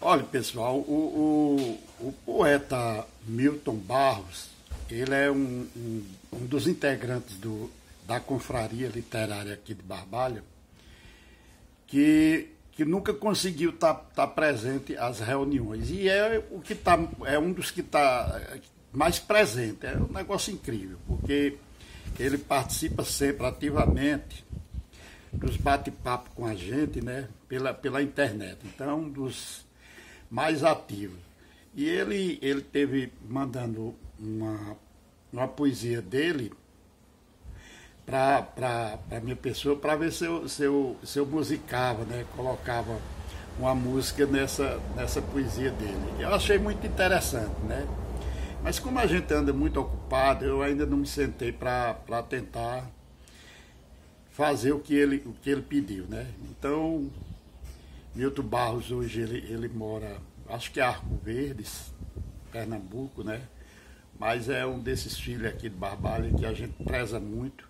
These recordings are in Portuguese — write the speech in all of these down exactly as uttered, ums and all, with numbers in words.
Olha, pessoal, o, o, o poeta Milton Barros, ele é um, um, um dos integrantes do, da confraria literária aqui de Barbalha, que, que nunca conseguiu estar tá, tá presente às reuniões. E é, o que tá, é um dos que está mais presente. É um negócio incrível, porque ele participa sempre ativamente dos bate-papo com a gente, né, pela, pela internet. Então, é um dos mais ativos. E ele, ele teve mandando uma, uma poesia dele para a minha pessoa, para ver se eu, se, eu, se eu musicava, né, colocava uma música nessa, nessa poesia dele. Eu achei muito interessante, né? Mas como a gente anda muito ocupado, eu ainda não me sentei para tentar fazer o que ele, o que ele pediu, né? Então, Milton Barros hoje ele, ele mora, acho que é Arco Verdes, Pernambuco, né? Mas é um desses filhos aqui de Barbalha que a gente preza muito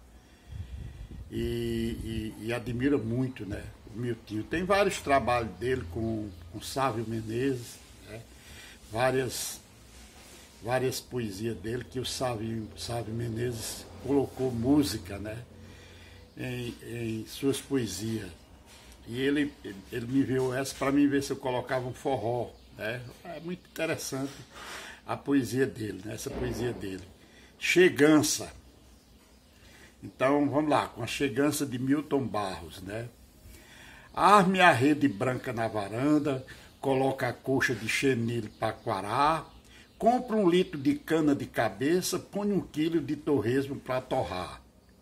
e, e, e admira muito, né? O Miltinho. Tem vários trabalhos dele com, com Sávio Menezes, né? Várias, várias poesias dele que o Sávio, Sávio Menezes colocou música, né? Em, em suas poesias. E ele, ele me enviou essa para mim ver se eu colocava um forró, né? É muito interessante a poesia dele, né? Essa poesia dele. Chegança. Então, vamos lá, com a chegança de Milton Barros, né? Arme a rede branca na varanda, coloca a coxa de chenilho para quarar, compra um litro de cana de cabeça, põe um quilo de torresmo para torrar.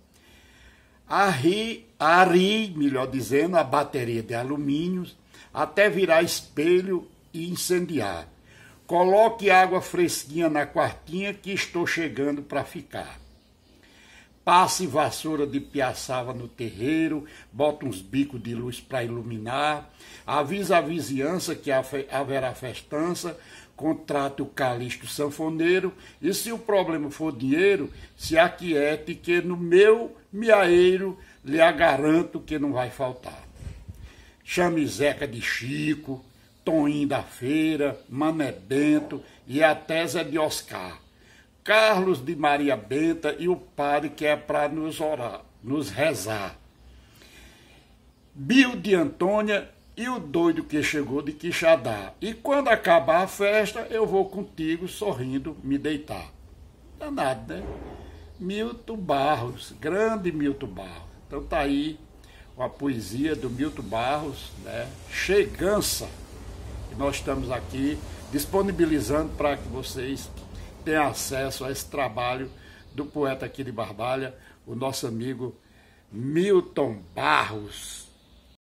Arri, arri, melhor dizendo, a bateria de alumínio, até virar espelho e incendiar. Coloque água fresquinha na quartinha que estou chegando para ficar. Passe vassoura de piaçava no terreiro, bota uns bicos de luz para iluminar, avisa a vizinhança que haverá festança, contrate o calixto sanfoneiro, e se o problema for dinheiro, se aquiete que no meu miaeiro lhe garanto que não vai faltar. Chame Zeca de Chico, Toninho da Feira, Mané Bento e até Zé de Oscar, Carlos de Maria Benta e o padre que é para nos orar, nos rezar. Bio de Antônia e o doido que chegou de Quixadá. E quando acabar a festa, eu vou contigo, sorrindo, me deitar. Danado, né? Milton Barros, grande Milton Barros. Então tá aí a poesia do Milton Barros, né? Chegança. E nós estamos aqui disponibilizando para que vocês tenham acesso a esse trabalho do poeta aqui de Barbalha, o nosso amigo Milton Barros.